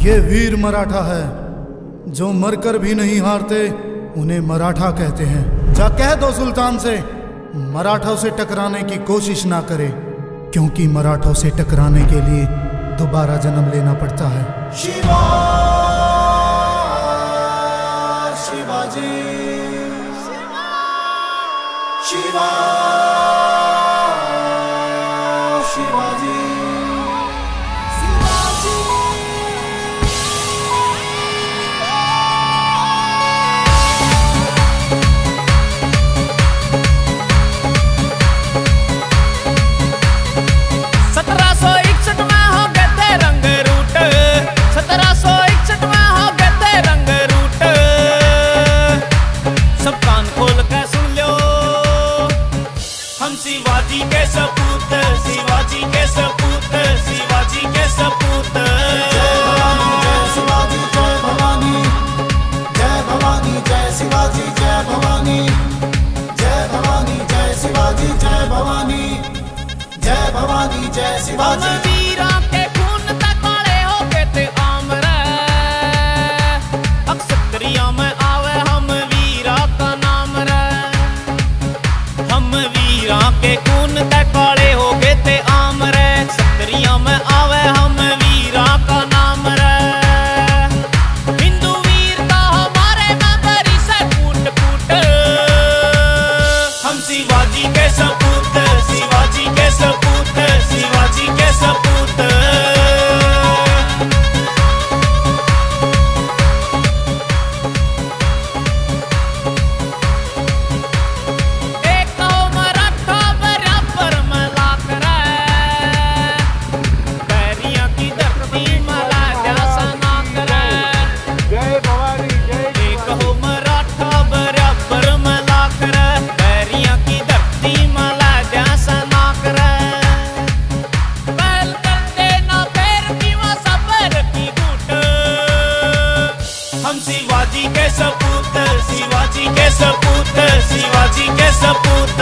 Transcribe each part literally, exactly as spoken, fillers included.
ये वीर मराठा है, जो मरकर भी नहीं हारते, उन्हें मराठा कहते हैं। जा कह दो सुल्तान से मराठों से टकराने की कोशिश ना करे, क्योंकि मराठों से टकराने के लिए दोबारा जन्म लेना पड़ता है। शिवा शिवाजी शिवा शिवाजी शिवाजी के सपूत, शिवाजी के सपूत, शिवाजी के सपूत। जय शिवाजी जय भवानी, जय भवानी जय शिवाजी जय भवानी, जय भवानी जय शिवाजी जय भवानी, जय भवानी जय शिवाजी। वीरा के खून तक काले हो के ते आमरे, अक्षत्रियों में आवे हम वीरा का नाम रे। हम वीरा के खून तक काले हो गए थे आम रे, क्षत्रियों में आवे हम वीरा का नाम रे। हिंदू वीर का हमारे में बरी से कूट कूट, हम शिवाजी के सपूत, शिवाजी के सपूत, शिवाजी के सपूत। शिवाजी के सपूत, शिवाजी के सपूत, शिवाजी के सपूत।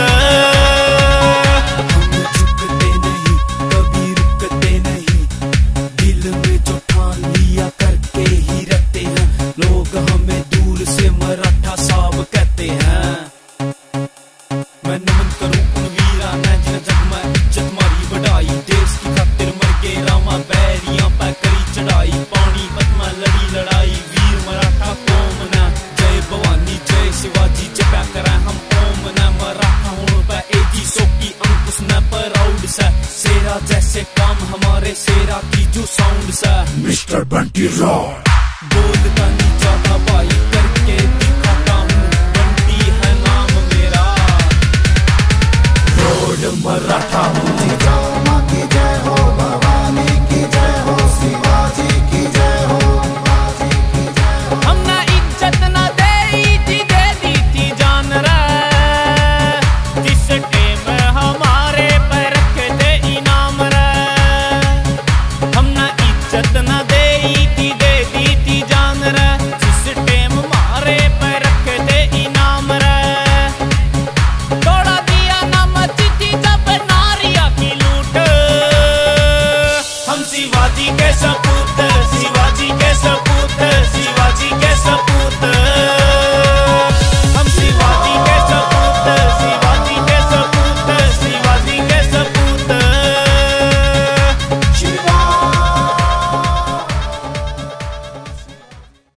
हम झुकते नहीं, कभी रुकते नहीं, दिल में जो ठान लिया करके ही रखते हैं। लोग हमें दूर से मराठा साहब कहते हैं। मैं नमन करूं उन वीरा ने जिन्हें जग में इज्जत मारी बढ़ाई, देश की खातिर मर के रामा बैरियां पे करी चढ़ाई, पानीपत में लड़ी लड़ाई वीर मराठा कौम ने। जय भवानी जय शिवाजी जपा करें हम ओम ने, मराठा हूं पे एजी सोकी अंकुश ने प्राउड से, शेरा जैसे काम हमारे शेरा की जो साउंड से। मिस्टर बंटी रॉय बोलता नहीं जाता भाई, करके दिखाता हूँ, बंटी है नाम मेरा, रोड मराठा हूँ। माँ की जय हो, भवानी की जय हो, शिवाजी की जय हो, शिवाजी की जय हो। हमने इज्जत न दे थी, दे दी थी जान रे, जिस टेम हमारे पर रखे थे इनाम रे। हमने इज्जत न दे थी, दे दी थी जान रे, जिस टेम हमारे पर रखे थे इनाम रे। तोड़ा दिया ना मची थी जब नारिया की लूट, हम शिवाजी के सब